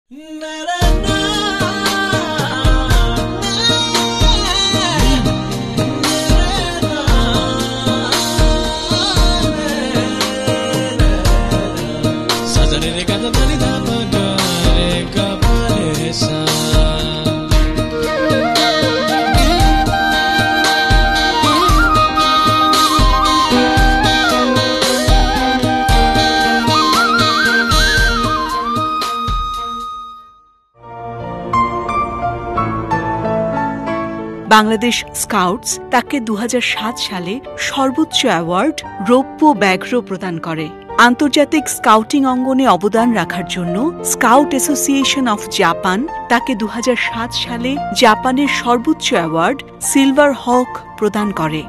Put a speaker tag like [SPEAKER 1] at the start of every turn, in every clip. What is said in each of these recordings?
[SPEAKER 1] Bangladesh scouts তাকে 2007 সালে সর্বোচ্চ অ্যাওয়ার্ড রৌপ্য ব্যাঘ্র প্রদান করে। আন্তর্জাতিক স্কাউটিং অঙ্গনে অবদান রাখার জন্য স্কাউট অ্যাসোসিয়েশন অফ জাপান তাকে 2007 সালে জাপানের সর্বোচ্চ অ্যাওয়ার্ড সিলভার হক প্রদান করে।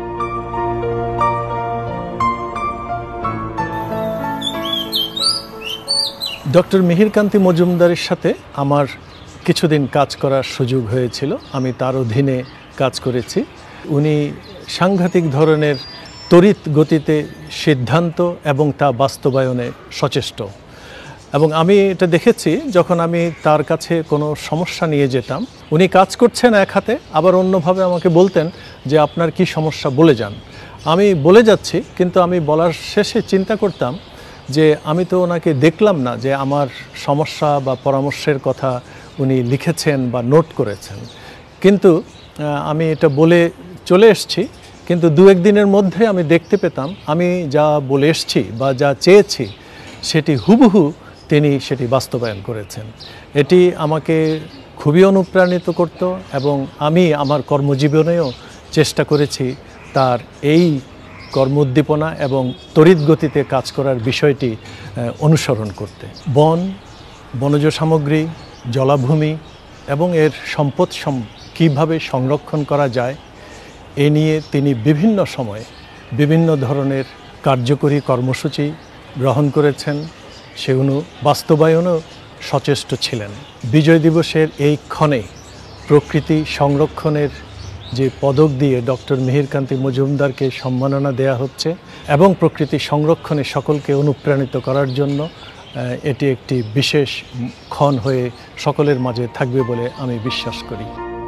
[SPEAKER 2] ডক্টর মিহির কান্তি মজুমদারের সাথে আমার কিছুদিন কাজ করার সুযোগ হয়েছিল। আমি তার অধীনে কাজ করেছি। উনি সাংঘাতিক ধরনের তড়িৎ গতিতে সিদ্ধান্ত এবং তা বাস্তবায়নে সচেষ্ট, এবং আমি এটা দেখেছি যখন আমি তার কাছে কোনো সমস্যা নিয়ে যেতাম, উনি কাজ করছেন এক হাতে, আবার অন্যভাবে আমাকে বলতেন যে আপনার কি সমস্যা বলে যান। আমি বলে যাচ্ছি, কিন্তু আমি বলার শেষে চিন্তা করতাম যে আমি তো ওনাকে দেখলাম না যে আমার সমস্যা বা পরামর্শের কথা উনি লিখেছেন বা নোট করেছেন, কিন্তু আমি এটা বলে চলে এসেছি। কিন্তু দু একদিনের মধ্যে আমি দেখতে পেতাম আমি যা বলে এসেছি বা যা চেয়েছি সেটি হুবহু তিনি সেটি বাস্তবায়ন করেছেন। এটি আমাকে খুবই অনুপ্রাণিত করত, এবং আমি আমার কর্মজীবনেও চেষ্টা করেছি তার এই কর্মোদ্দীপনা এবং তড়িৎ গতিতে কাজ করার বিষয়টি অনুসরণ করতে। বনজ সামগ্রী, জলাভূমি এবং এর সম্পদ কীভাবে সংরক্ষণ করা যায় এ নিয়ে তিনি বিভিন্ন সময়ে বিভিন্ন ধরনের কার্যকরী কর্মসূচি গ্রহণ করেছেন, সেগুলো বাস্তবায়নেও সচেষ্ট ছিলেন। বিজয় দিবসের এই ক্ষণে প্রকৃতি সংরক্ষণের যে পদক দিয়ে ডক্টর মিহির কান্তি মজুমদারকে সম্মাননা দেয়া হচ্ছে, এবং প্রকৃতি সংরক্ষণে সকলকে অনুপ্রাণিত করার জন্য এটি একটি বিশেষ ক্ষণ হয়ে সকলের মাঝে থাকবে বলে আমি বিশ্বাস করি।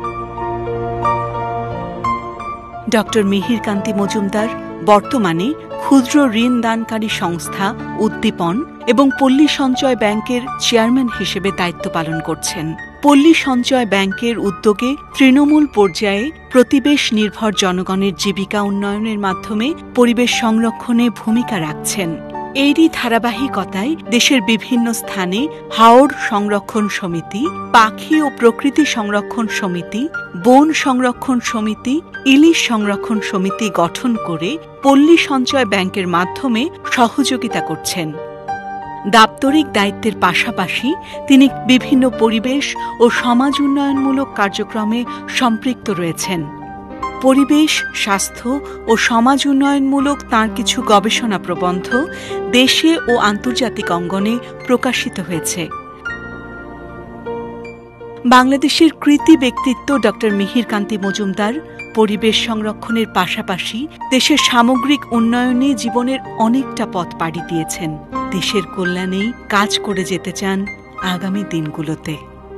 [SPEAKER 1] ডক্টর মিহির কান্তি মজুমদার বর্তমানে ক্ষুদ্র ঋণ দানকারী সংস্থা উদ্দীপন এবং পল্লী সঞ্চয় ব্যাংকের চেয়ারম্যান হিসেবে দায়িত্ব পালন করছেন। পল্লী সঞ্চয় ব্যাংকের উদ্যোগে তৃণমূল পর্যায়ে প্রতিবেশ নির্ভর জনগণের জীবিকা উন্নয়নের মাধ্যমে পরিবেশ সংরক্ষণে ভূমিকা রাখছেন। এরই ধারাবাহিকতায় দেশের বিভিন্ন স্থানে হাওর সংরক্ষণ সমিতি, পাখি ও প্রকৃতি সংরক্ষণ সমিতি, বন সংরক্ষণ সমিতি, ইলিশ সংরক্ষণ সমিতি গঠন করে পল্লী সঞ্চয় ব্যাংকের মাধ্যমে সহযোগিতা করছেন। দাপ্তরিক দায়িত্বের পাশাপাশি তিনি বিভিন্ন পরিবেশ ও সমাজ উন্নয়নমূলক কার্যক্রমে সম্পৃক্ত রয়েছেন। পরিবেশ, স্বাস্থ্য ও সমাজ উন্নয়নমূলক তাঁর কিছু গবেষণা প্রবন্ধ দেশে ও আন্তর্জাতিক অঙ্গনে প্রকাশিত হয়েছে। বাংলাদেশের কৃতি ব্যক্তিত্ব ডক্টর মিহির কান্তি মজুমদার পরিবেশ সংরক্ষণের পাশাপাশি দেশের সামগ্রিক উন্নয়নে জীবনের অনেকটা পথ পাড়ি দিয়েছেন। দেশের কল্যাণেই কাজ করে যেতে চান আগামী দিনগুলোতে।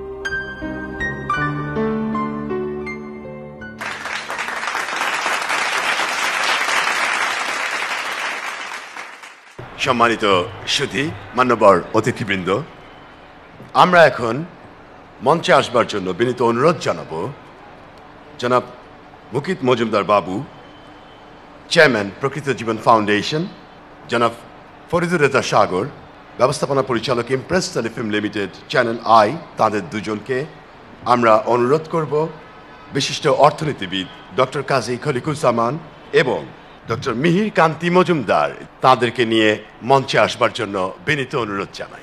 [SPEAKER 3] সম্মানিত সুধী, মান্যবর অতিথিবৃন্দ, আমরা এখন মঞ্চে আসবার জন্য বিনীত অনুরোধ জানাবো জনাব মুকিদ মজুমদার বাবু, চেয়ারম্যান প্রকৃতি ও জীবন ফাউন্ডেশন, জনাব ফরিদুর রেজা সাগর, ব্যবস্থাপনা পরিচালক Impress Telefilm Limited, Channel I, তাদের দুজনকে আমরা অনুরোধ করব বিশিষ্ট অর্থনীতিবিদ ডক্টর কাজী খলিকুজ্জামান এবং ডক্টর মিহির কান্তি মজুমদার তাদেরকে নিয়ে মঞ্চে আসবার জন্য বিনীত অনুরোধ জানাই।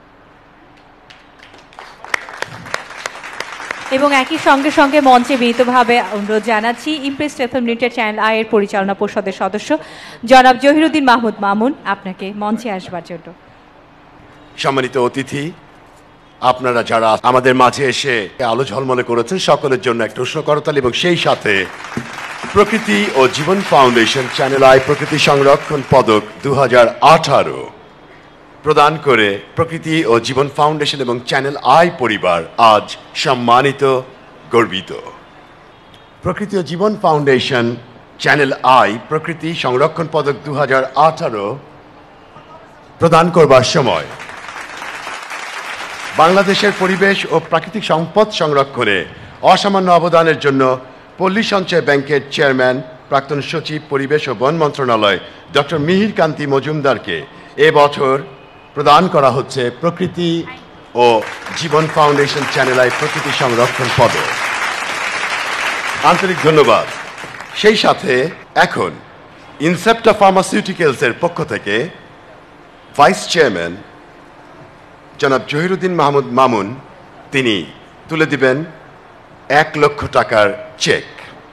[SPEAKER 4] এবং একই সঙ্গে সঙ্গে মঞ্চে বিনীতভাবে অনুরোধ জানাচ্ছি Impress Telefilm Limited Channel I এর পরিচালনা পর্ষদের সদস্য জনাব জহিরুদ্দিন মাহমুদ মামুন আপনাকে মঞ্চে আসবার জন্য।
[SPEAKER 3] সম্মানিত অতিথি, আপনারা যারা আমাদের মাঝে এসে আলো ঝলমলে করেছেন সকলের জন্য একটা উষ্ণ করতালি, এবং সেই সাথে প্রকৃতি ও জীবন ফাউন্ডেশন চ্যানেল আই প্রকৃতি সংরক্ষণ পদক 2018 প্রদান করে প্রকৃতি ও জীবন ফাউন্ডেশন এবং চ্যানেল আই পরিবার আজ সম্মানিত, গর্বিত। প্রকৃতি ও জীবন ফাউন্ডেশন চ্যানেল আই প্রকৃতি সংরক্ষণ পদক 2018 প্রদান করবার সময় বাংলাদেশের পরিবেশ ও প্রাকৃতিক সম্পদ সংরক্ষণে অসামান্য অবদানের জন্য পল্লী সঞ্চয় ব্যাংকের চেয়ারম্যান, প্রাক্তন সচিব, পরিবেশ ও বন মন্ত্রণালয় ডক্টর মিহির কান্তি মজুমদারকে এবছর প্রদান করা হচ্ছে প্রকৃতি ও জীবন ফাউন্ডেশন চ্যানেল আই প্রকৃতি সংরক্ষণ পদক। আন্তরিক ধন্যবাদ। সেই সাথে এখন ইনসেপ্টা ফার্মাসিউটিক্যালসের পক্ষ থেকে ভাইস চেয়ারম্যান জনাব জহিরুদ্দিন মাহমুদ মামুন তিনি তুলে দিবেন 1 লক্ষ টাকার চেক।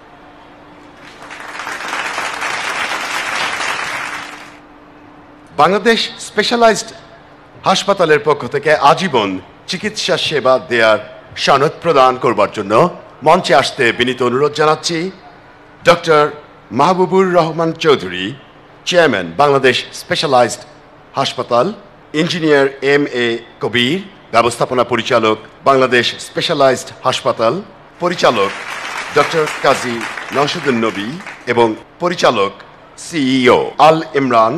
[SPEAKER 3] বাংলাদেশ স্পেশালাইজড হাসপাতালের পক্ষ থেকে আজীবন চিকিৎসা সেবা দেওয়ার সনদ প্রদান করবার জন্য মঞ্চে আসতে বিনীত অনুরোধ জানাচ্ছি doctor Mahbubur Rahman Chowdhury, chairman Bangladesh specialized হাসপাতাল, ইঞ্জিনিয়ার MA কবির, ব্যবস্থাপনা পরিচালক বাংলাদেশ স্পেশালাইজড হাসপাতাল, পরিচালক ডক্টর কাজী নওশাদুন নবী এবং পরিচালক CEO আল ইমরান।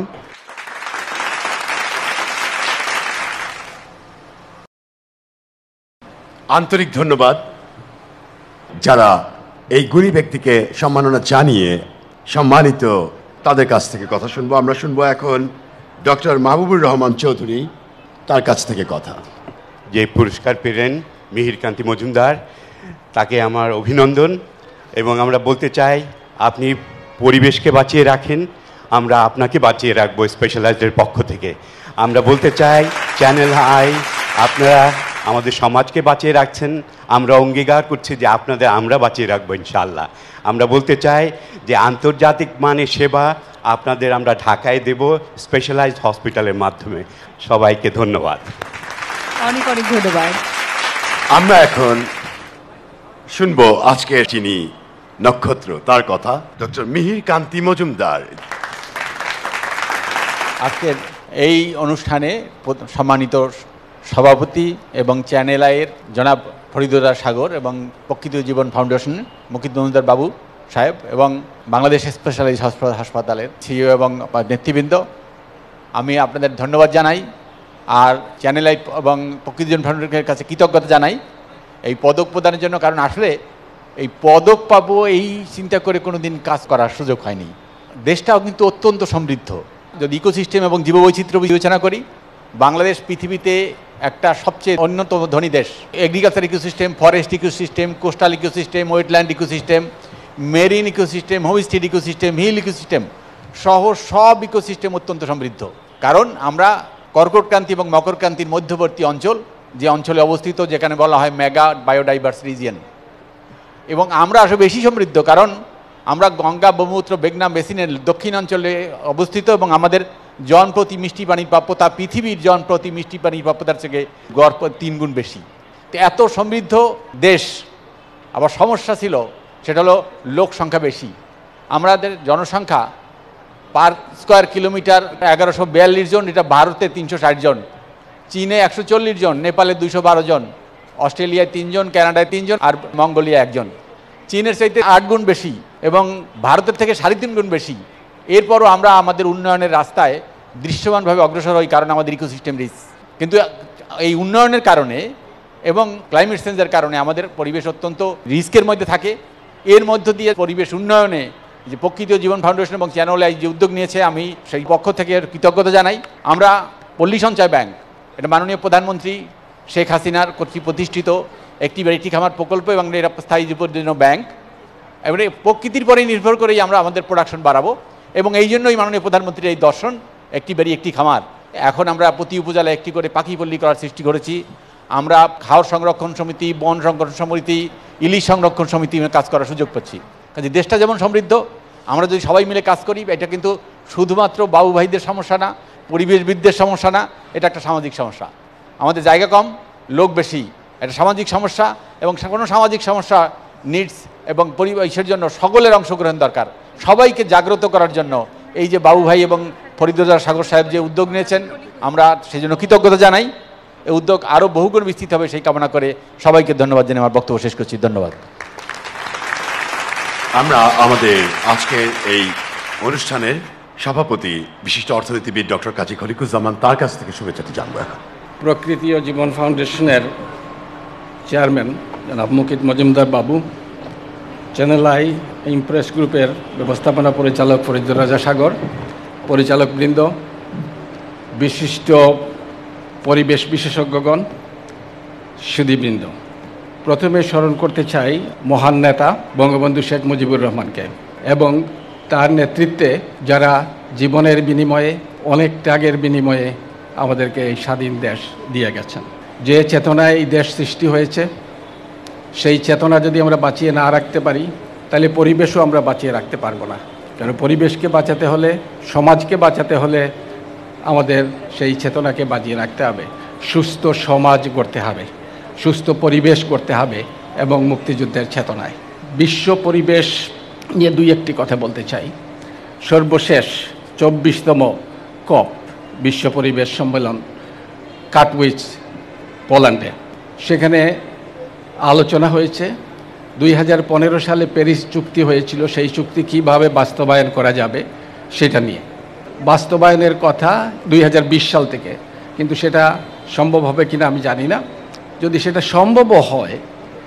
[SPEAKER 3] আন্তরিক ধন্যবাদ যারা এই গুণী ব্যক্তিকে সম্মাননা জানিয়ে সম্মানিত, তাদের কাছ থেকে কথা শুনবো। আমরা শুনবো এখন ডক্টর মাহবুবুর রহমান চৌধুরী, তার কাছ থেকে কথা।
[SPEAKER 5] যে পুরস্কার পেলেন মিহির কান্তি মজুমদার, তাকে আমার অভিনন্দন। এবং আমরা বলতে চাই, আপনি পরিবেশকে বাঁচিয়ে রাখেন, আমরা আপনাকে বাঁচিয়ে রাখবো স্পেশালাইজডের পক্ষ থেকে। আমরা বলতে চাই চ্যানেল আই, আপনারা আমাদের সমাজকে বাঁচিয়ে রাখছেন, আমরা অঙ্গীকার করছি যে আমরা বাঁচিয়ে রাখবো ইনশাআল্লাহ। আমরা বলতে চাই যে আন্তর্জাতিক মানের সেবা আপনাদের আমরা ঢাকায় দেব স্পেশালাইজড হসপিটালের মাধ্যমে। সবাইকে ধন্যবাদ।
[SPEAKER 4] অনেক অনেক ধন্যবাদ।
[SPEAKER 3] আমরা এখন শুনবো আজকের যিনি নক্ষত্র, তার কথা, ডক্টর মিহির কান্তি মজুমদার।
[SPEAKER 6] আজকের এই অনুষ্ঠানে সম্মানিত সভাপতি এবং চ্যানেল আইয়ের জনাব ফরিদুর সাগর এবং প্রকৃতি ও জীবন ফাউন্ডেশন মুকিদ মজুমদার বাবু সাহেব এবং বাংলাদেশ স্পেশালাইজড হাসপাতালের CEO এবং নেতৃবৃন্দ, আমি আপনাদের ধন্যবাদ জানাই। আর চ্যানেল আই এবং প্রকৃতি জীবন ফাউন্ডেশনের কাছে কৃতজ্ঞতা জানাই এই পদক প্রদানের জন্য। কারণ আসলে এই পদক পাবো এই চিন্তা করে কোনো দিন কাজ করার সুযোগ হয়নি। দেশটাও কিন্তু অত্যন্ত সমৃদ্ধ। যদি ইকোসিস্টেম এবং জীববৈচিত্র্য বিবেচনা করি, বাংলাদেশ পৃথিবীতে একটা সবচেয়ে অন্যতম ধনী দেশ। Agriculture ecosystem, forest ecosystem, coastal ecosystem, wetland ecosystem, marine ecosystem, homestead ecosystem, hill ecosystem সহ সব ইকোসিস্টেম অত্যন্ত সমৃদ্ধ। কারণ আমরা কর্কটক্রান্তি এবং মকরক্রান্তির মধ্যবর্তী অঞ্চল, যে অঞ্চলে অবস্থিত, যেখানে বলা হয় মেগা বায়োডাইভার্স রিজিয়ন। এবং আমরা আসলে বেশি সমৃদ্ধ কারণ আমরা গঙ্গা, ব্রহ্মপুত্র, মেঘনা বেসিনের দক্ষিণ অঞ্চলে অবস্থিত এবং আমাদের জনপ্রতি মিষ্টি পানির প্রাপ্যতা পৃথিবীর জনপ্রতি মিষ্টি পানির প্রাপ্যতার থেকে গড় 3 গুণ বেশি। তো এত সমৃদ্ধ দেশ, আবার সমস্যা ছিল সেটা হলো লোক সংখ্যা বেশি। আমাদের জনসংখ্যা পার স্কোয়ার কিলোমিটার 1142 জন, এটা ভারতে 360 জন, চীনে 140 জন, নেপালে 212 জন, অস্ট্রেলিয়ায় 3 জন, কানাডায় 3 জন, আর মঙ্গোলিয়া 1 জন। চীনের চাইতে 8 গুণ বেশি এবং ভারতের থেকে 3.5 গুণ বেশি। এরপরও আমরা আমাদের উন্নয়নের রাস্তায় দৃশ্যমানভাবে অগ্রসর হই, কারণ আমাদের ইকোসিস্টেম রিচ। কিন্তু এই উন্নয়নের কারণে এবং ক্লাইমেট চেঞ্জের কারণে আমাদের পরিবেশ অত্যন্ত রিস্কের মধ্যে থাকে। এর মধ্য দিয়ে পরিবেশ উন্নয়নে যে প্রকৃতি ও জীবন ফাউন্ডেশন এবং চ্যানেল আই যে উদ্যোগ নিয়েছে, আমি সেই পক্ষ থেকে কৃতজ্ঞতা জানাই। আমরা পল্লী সঞ্চয় ব্যাংক, এটা মাননীয় প্রধানমন্ত্রী শেখ হাসিনার কর্তৃক প্রতিষ্ঠিত একটি বাড়ি খামার প্রকল্প এবং এর স্থায়ী জন্য ব্যাংক, এবারে প্রকৃতির পরেই নির্ভর করেই আমরা আমাদের প্রোডাকশন বাড়াবো। এবং এই জন্যই মাননীয় প্রধানমন্ত্রীর এই দর্শন, একটি বাড়ি একটি খামার। এখন আমরা প্রতি উপজেলায় একটি করে পাখি পল্লী করার সৃষ্টি করেছি। আমরা খাওয়ার সংরক্ষণ সমিতি, বন সংরক্ষণ সমিতি, ইলিশ সংরক্ষণ সমিতি কাজ করার সুযোগ পাচ্ছি। কাজে দেশটা যেমন সমৃদ্ধ, আমরা যদি সবাই মিলে কাজ করি, এটা কিন্তু শুধুমাত্র বাবু ভাইদের সমস্যা না, পরিবেশবিদদের সমস্যা না, এটা একটা সামাজিক সমস্যা। আমাদের জায়গা কম, লোক বেশি, এটা সামাজিক সমস্যা। এবং কোনো সামাজিক সমস্যা নিডস এবং পরিবেশের জন্য সকলের অংশগ্রহণ দরকার। সবাইকে জাগ্রত করার জন্য এই যে বাবু ভাই এবং ফরিদুর সাগর সাহেব যে উদ্যোগ নিয়েছেন, আমরা সেই জন্য কৃতজ্ঞতা জানাই। এই উদ্যোগ আরও বহুগুণ বিস্তৃত হবে সেই কামনা করে সবাইকে ধন্যবাদ জানিয়ে আমার বক্তব্য শেষ করছি। ধন্যবাদ।
[SPEAKER 3] আমরা আমাদের আজকের এই অনুষ্ঠানের সভাপতি বিশিষ্ট অর্থনীতিবিদ ডক্টর কাজী খলিকুজ্জামান তার কাছ থেকে শুভেচ্ছাটি জানবো এখন।
[SPEAKER 7] প্রকৃতি ও জীবন ফাউন্ডেশনের চেয়ারম্যান জনাব মুকিদ মজুমদার বাবু, চ্যানেল আই ইমপ্রেস গ্রুপের ব্যবস্থাপনা পরিচালক ফরিদুর রাজা সাগর, পরিচালকবৃন্দ, বিশিষ্ট পরিবেশ বিশেষজ্ঞগণ, সুধীবৃন্দ, প্রথমে স্মরণ করতে চাই মহান নেতা বঙ্গবন্ধু শেখ মুজিবুর রহমানকে এবং তার নেতৃত্বে যারা জীবনের বিনিময়ে, অনেক ত্যাগের বিনিময়ে আমাদেরকে এই স্বাধীন দেশ দিয়ে গেছেন। যে চেতনায় এই দেশ সৃষ্টি হয়েছে, সেই চেতনা যদি আমরা বাঁচিয়ে না রাখতে পারি তাহলে পরিবেশও আমরা বাঁচিয়ে রাখতে পারবো না। কারণ পরিবেশকে বাঁচাতে হলে, সমাজকে বাঁচাতে হলে আমাদের সেই চেতনাকে বাঁচিয়ে রাখতে হবে। সুস্থ সমাজ গড়তে হবে, সুস্থ পরিবেশ করতে হবে এবং মুক্তিযুদ্ধের চেতনায়। বিশ্ব পরিবেশ নিয়ে দুই একটি কথা বলতে চাই। সর্বশেষ 24তম কপ বিশ্ব পরিবেশ সম্মেলন কাটউইচ, পোল্যান্ডে, সেখানে আলোচনা হয়েছে 2015 সালে প্যারিস চুক্তি হয়েছিল, সেই চুক্তি কীভাবে বাস্তবায়ন করা যাবে সেটা নিয়ে। বাস্তবায়নের কথা 2020 সাল থেকে, কিন্তু সেটা সম্ভব হবে কিনা আমি জানি না। যদি সেটা সম্ভব হয়,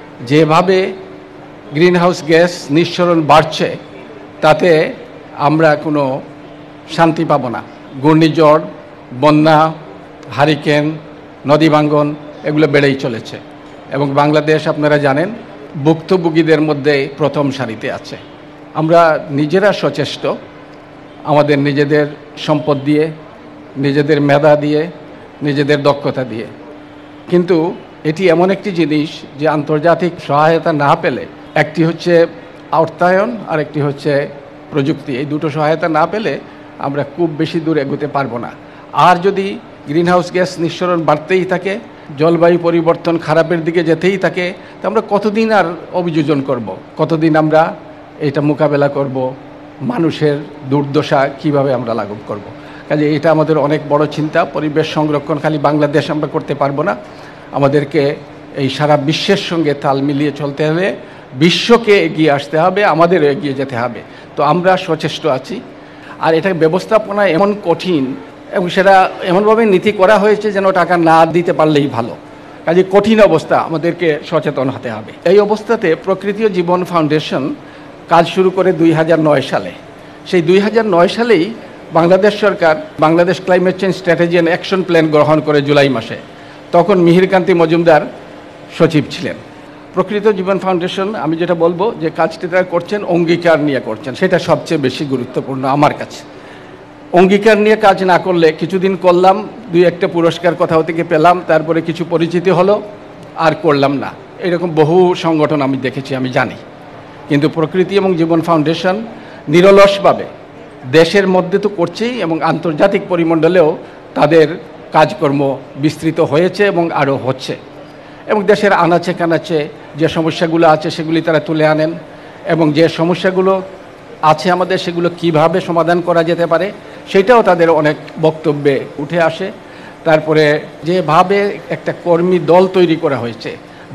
[SPEAKER 7] যেভাবে গ্রিনহাউস গ্যাস নিঃসরণ বাড়ছে তাতে আমরা কোনো শান্তি পাব না। ঘূর্ণিঝড়, বন্যা, হারিকেন, নদী ভাঙ্গন এগুলো বেড়েই চলেছে এবং বাংলাদেশ আপনারা জানেন ভুক্তভোগীদের মধ্যে প্রথম সারিতে আছে। আমরা নিজেরা সচেষ্ট, আমাদের নিজেদের সম্পদ দিয়ে, নিজেদের মেধা দিয়ে, নিজেদের দক্ষতা দিয়ে। কিন্তু এটি এমন একটি জিনিস যে আন্তর্জাতিক সহায়তা না পেলে, একটি হচ্ছে অর্থায়ন আর একটি হচ্ছে প্রযুক্তি, এই দুটো সহায়তা না পেলে আমরা খুব বেশি দূর এগোতে পারবো না। আর যদি গ্রিনহাউস গ্যাস নিঃসরণ বাড়তেই থাকে, জলবায়ু পরিবর্তন খারাপের দিকে যেতেই থাকে, তো আমরা কতদিন আর অভিযোজন করব? কতদিন আমরা এটা মোকাবেলা করব? মানুষের দুর্দশা কিভাবে আমরা লাঘব করব? কাজে এটা আমাদের অনেক বড় চিন্তা। পরিবেশ সংরক্ষণ খালি বাংলাদেশ আমরা করতে পারবো না, আমাদেরকে এই সারা বিশ্বের সঙ্গে তাল মিলিয়ে চলতে হলে বিশ্বকে এগিয়ে আসতে হবে, আমাদেরও এগিয়ে যেতে হবে। তো আমরা সচেষ্ট আছি। আর এটা ব্যবস্থাপনা এমন কঠিন এবং সেটা এমনভাবে নীতি করা হয়েছে যেন টাকা না দিতে পারলেই ভালো। কাজে কঠিন অবস্থা, আমাদেরকে সচেতন হতে হবে। এই অবস্থাতে প্রকৃতি ও জীবন ফাউন্ডেশন কাজ শুরু করে 2009 সালে। সেই 2009 সালেই বাংলাদেশ সরকার Bangladesh climate change strategy and action plan গ্রহণ করে জুলাই মাসে। তখন মিহির কান্তি মজুমদার সচিব ছিলেন। প্রকৃতি ও জীবন ফাউন্ডেশন, আমি যেটা বলবো যে কাজটি তারা করছেন অঙ্গীকার নিয়ে করছেন, সেটা সবচেয়ে বেশি গুরুত্বপূর্ণ আমার কাছে। অঙ্গীকার নিয়ে কাজ না করলে, কিছুদিন করলাম, দুই একটা পুরস্কার কোথাও থেকে পেলাম, তারপরে কিছু পরিচিতি হলো, আর করলাম না, এরকম বহু সংগঠন আমি দেখেছি, আমি জানি। কিন্তু প্রকৃতি এবং জীবন ফাউন্ডেশন নিরলসভাবে দেশের মধ্যে তো করছেই এবং আন্তর্জাতিক পরিমণ্ডলেও তাদের কাজকর্ম বিস্তৃত হয়েছে এবং আরও হচ্ছে। এবং দেশের আনাচে কানাচে যে সমস্যাগুলো আছে সেগুলি তারা তুলে আনেন এবং যে সমস্যাগুলো আছে আমাদের সেগুলো কিভাবে সমাধান করা যেতে পারে সেটাও তাদের অনেক বক্তব্যে উঠে আসে। তারপরে যেভাবে একটা কর্মী দল তৈরি করা হয়েছে,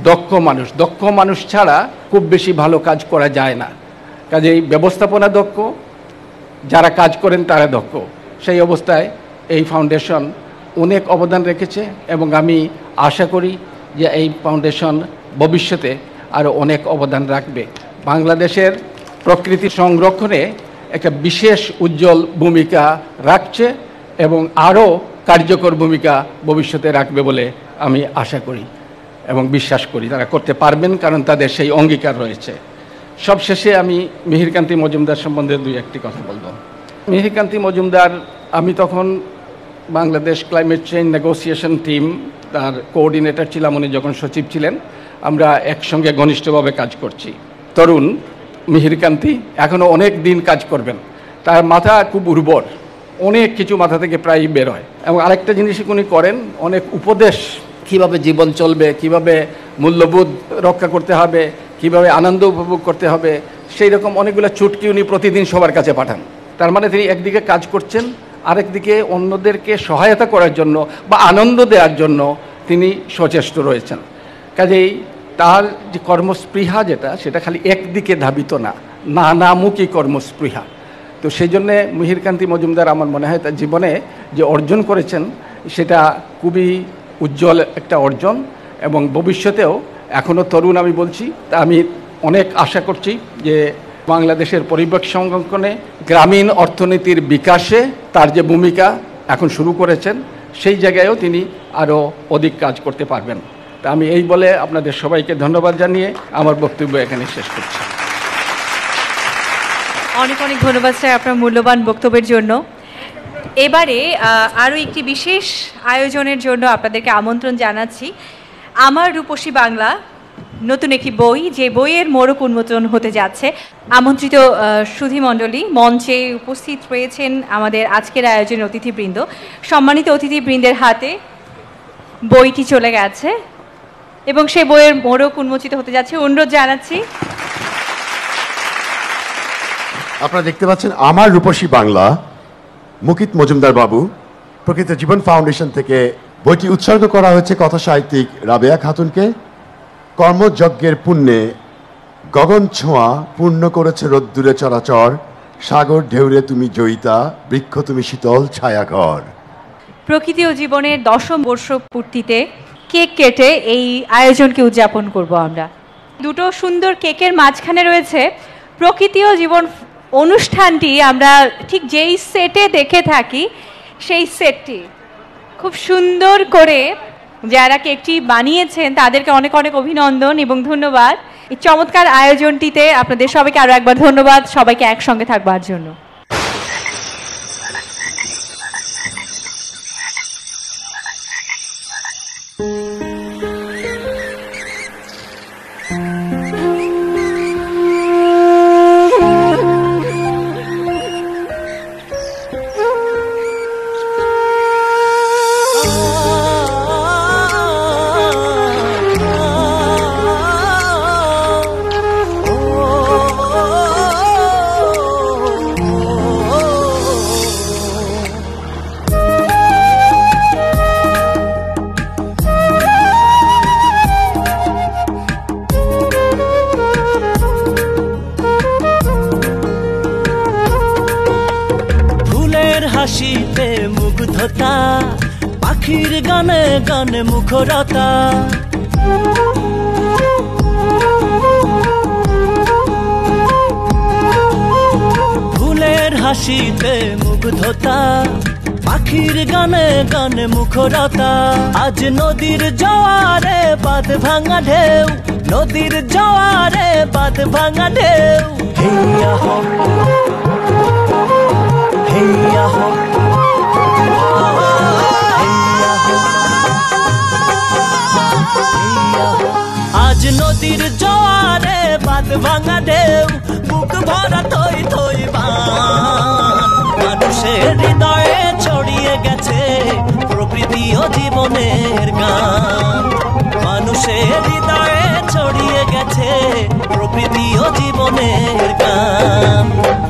[SPEAKER 7] দক্ষ মানুষ ছাড়া খুব বেশি ভালো কাজ করা যায় না। কাজেই ব্যবস্থাপনা দক্ষ, যারা কাজ করেন তারা দক্ষ। সেই অবস্থায় এই ফাউন্ডেশন অনেক অবদান রেখেছে এবং আমি আশা করি যে এই ফাউন্ডেশন ভবিষ্যতে আরও অনেক অবদান রাখবে। বাংলাদেশের প্রকৃতি সংরক্ষণে একটা বিশেষ উজ্জ্বল ভূমিকা রাখছে এবং আরও কার্যকর ভূমিকা ভবিষ্যতে রাখবে বলে আমি আশা করি এবং বিশ্বাস করি তারা করতে পারবেন, কারণ তাদের সেই অঙ্গীকার রয়েছে। সবশেষে আমি মিহির কান্তি মজুমদার সম্বন্ধে দুই একটি কথা বলব। মিহির কান্তি মজুমদার, আমি তখন Bangladesh climate change negotiation team তার কোঅর্ডিনেটর ছিলাম, উনি যখন সচিব ছিলেন। আমরা একসঙ্গে ঘনিষ্ঠভাবে কাজ করছি। তরুণ মিহির কান্তি এখনও অনেক দিন কাজ করবেন, তার মাথা খুব উর্বর, অনেক কিছু মাথা থেকে প্রায় বের হয়। এবং আরেকটা জিনিস উনি করেন, অনেক উপদেশ, কীভাবে জীবন চলবে, কীভাবে মূল্যবোধ রক্ষা করতে হবে, কীভাবে আনন্দ উপভোগ করতে হবে, সেই রকম অনেকগুলো চুটকি উনি প্রতিদিন সবার কাছে পাঠান। তার মানে তিনি একদিকে কাজ করছেন, আরেকদিকে অন্যদেরকে সহায়তা করার জন্য বা আনন্দ দেওয়ার জন্য তিনি সচেষ্ট রয়েছেন। কাজেই তার যে কর্মস্পৃহা সেটা খালি একদিকে ধাবিত না, নানামুখী কর্মস্পৃহা। তো সেই জন্যে মিহির কান্তি মজুমদার আমার মনে হয় তার জীবনে যে অর্জন করেছেন সেটা খুবই উজ্জ্বল একটা অর্জন, এবং ভবিষ্যতেও এখনও তরুণ আমি বলছি, তা আমি অনেক আশা করছি যে বাংলাদেশের পরিবেশ সংরক্ষণে, গ্রামীণ অর্থনীতির বিকাশে তার যে ভূমিকা এখন শুরু করেছেন সেই জায়গায়ও তিনি আরও অধিক কাজ করতে পারবেন। তা আমি এই বলে আপনাদের সবাইকে ধন্যবাদ জানিয়ে আমার বক্তব্য এখানে শেষ করছি।
[SPEAKER 4] অনেক অনেক ধন্যবাদ স্যার আপনার মূল্যবান বক্তব্যের জন্য। এবারে আরও একটি বিশেষ আয়োজনের জন্য আপনাদেরকে আমন্ত্রণ জানাচ্ছি। আমার রূপসী বাংলা নতুন একটি বই, যে বইয়ের মোড়ক উন্মোচন হতে যাচ্ছে। আমন্ত্রিত সুধীমণ্ডলী মঞ্চে উপস্থিত রয়েছেন আমাদের আজকের আয়োজনের অতিথিবৃন্দ। সম্মানিত অতিথিবৃন্দের হাতে বইটি চলে গেছে এবং সেই বইয়ের মোড়ক উন্মোচিত হতে যাচ্ছে। অনুরোধ জানাচ্ছি।
[SPEAKER 3] আপনারা দেখতে পাচ্ছেন আমার রূপসী বাংলা, মুকিত মজুমদার বাবু, প্রকৃতি ও জীবন ফাউন্ডেশন থেকে বইটি উৎসর্গ করা হয়েছে কথা সাহিত্যিক রাবেয়া খাতুনকে। কর্মযজ্ঞের পুণ্যে গগন ছোঁয়া পূর্ণ করেছে রোদ্দুরে চরাচর, সাগর ঢেউরে তুমি জয়িতা, বৃক্ষ তুমি শীতল ছায়াঘর।
[SPEAKER 4] প্রকৃতি ও জীবনের 10ম বর্ষ পূর্তিতে কেক কেটে এই আয়োজনকে উদযাপন করব আমরা। দুটো সুন্দর কেকের মাঝখানে রয়েছে প্রকৃতি ও জীবন অনুষ্ঠানটি আমরা ঠিক যেই সেটে দেখে থাকি সেই সেটটি খুব সুন্দর করে যারা কেকটি বানিয়েছেন তাদেরকে অনেক অনেক অভিনন্দন এবং ধন্যবাদ। এই চমৎকার আয়োজনটিতে আপনাদের সবাইকে আরও একবার ধন্যবাদ, সবাইকে একসঙ্গে থাকবার জন্য।
[SPEAKER 8] হাসিতে মুগ্ধতা, পাখির গানে গানে মুখরতা, ফুলের হাসিতে মুগ্ধতা, পাখির গানে গানে মুখরতা। আজ নদীর জোয়ারে বাঁধ ভাঙা ঢেউ, নদীর জোয়ারে বাঁধ ভাঙা ঢেউ। হেইয়া হো হেইয়া হো আজ নদীর জোয়ারে বাঁধ ভাঙা ঢেউ, বুক ভরা থই থই বান। মানুষের হৃদয়ে ছড়িয়ে গেছে প্রকৃতি ও জীবনের গান, মানুষের হৃদয়ে ছড়িয়ে গেছে প্রকৃতি ও জীবনের গান।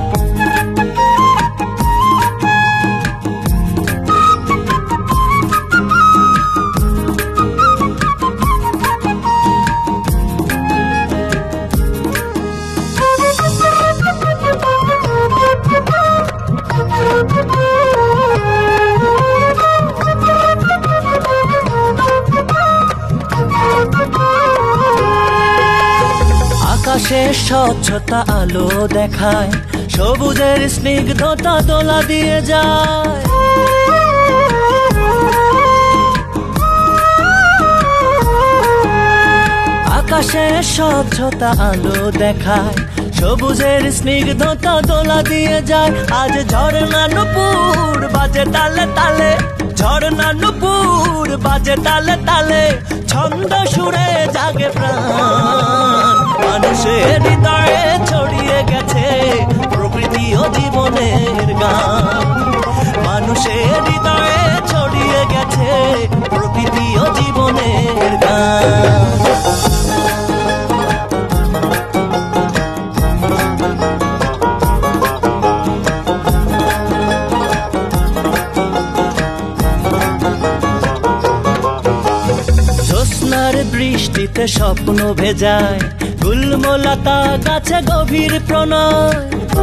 [SPEAKER 8] আকাশের স্বচ্ছতা আলো দেখায়, সবুজের স্নিগ্ধতা দোলা দিয়ে যায়। আকাশের স্বচ্ছতা আলো দেখায়, সবুজের স্নিগ্ধতা দোলা দিয়ে যায়। আজ ঝর্ণা নুপুর বাজে তালে তালে, ঝর্ণা নুপুর বাজে তালে তালে, ছন্দ সুরে জাগে প্রাণ। মানুষের হৃদয়ে ছড়িয়ে গেছে প্রকৃতি ও জীবনের গান, মানুষের হৃদয়ে ছড়িয়ে গেছে প্রকৃতি ও জীবনের গান। বৃষ্টিতে স্বপ্ন ভেজায়, গুল্মলতা গাছে গভীর প্রণয়।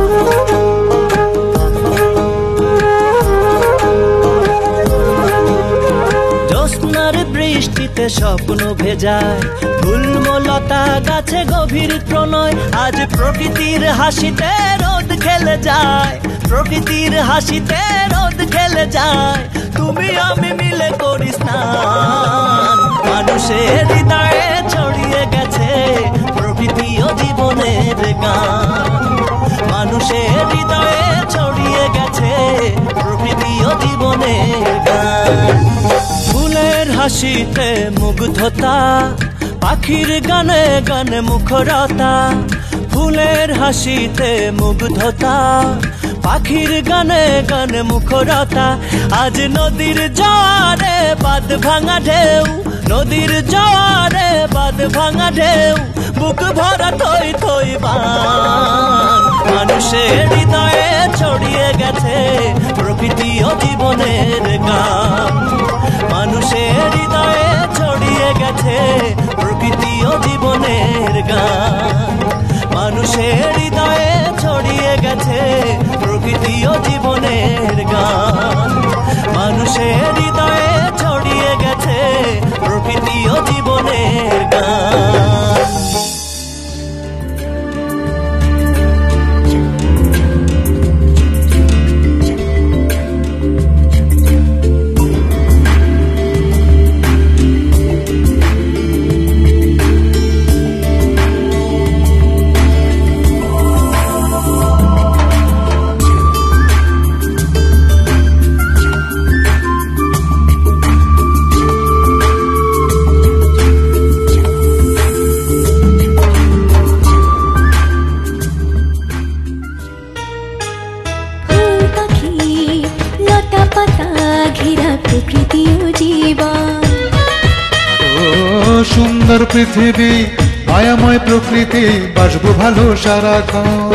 [SPEAKER 8] জ্যোৎস্নার বৃষ্টিতে স্বপ্ন ভেজায়, গুল্মলতা গাছে গভীর প্রণয়। আজ প্রকৃতির হাসিতে রোদ খেলে যায়, প্রকৃতির হাসিতে রোদ খেলে যায়। তুমি আমি মিলে করি স্নান, মানুষের হৃদয়ে ছড়িয়ে গেছে প্রকৃতি ও জীবনের গান। মানুষের হৃদয়ে ছড়িয়ে গেছে প্রকৃতি ও জীবনের গান। ফুলের হাসিতে মুগ্ধতা, পাখির গানে গানে মুখরতা। ফুলের হাসিতে মুগ্ধতা, পাখির গানে গানে মুখরতা। আজ নদীর জোয়ারে বাঁধ ভাঙা ঢেউ, নদীর জোয়ারে বাঁধ ভাঙা ঢেউ। বুক ভরা থই থই বান, মানুষের হৃদয়ে ছড়িয়ে গেছে প্রকৃতি ও জীবনের গান। মানুষের হৃদয়ে ছড়িয়ে গেছে প্রকৃতি ও জীবনের গান। মানুষের হৃদয়ে ছড়িয়ে গেছে প্রকৃতি ও জীবনের গান। মানুষের হৃদয়ে ছড়িয়ে গেছে প্রকৃতি ও জীবনের গান।
[SPEAKER 9] সুন্দর পৃথিবী, মায়াময় প্রকৃতি, বাসবো ভালো সারাক্ষণ।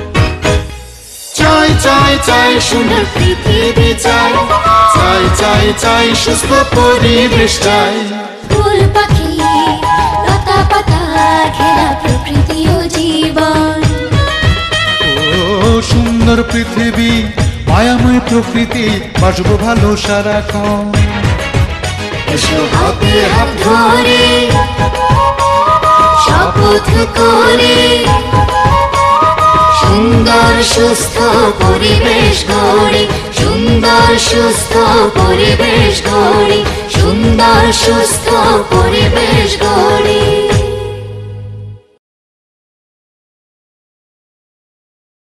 [SPEAKER 9] চাই চাই চাই সুন্দর পৃথিবী চাই, চাই চাই চাই সুস্থ পরিবেশ চাই।
[SPEAKER 10] ফুল পাখি লতা পাতা ঘেরা প্রকৃতি ও জীবন।
[SPEAKER 9] ও সুন্দর পৃথিবী, মায়াময় প্রকৃতি, বাসবো ভালো সারাক্ষণ।
[SPEAKER 10] এসো হাতে হাত ধরে শপথ করে সুন্দর সুস্থ পরিবেশ গড়ি, সুন্দর সুস্থ পরিবেশ গড়ি, সুন্দর সুস্থ পরিবেশ গড়ি।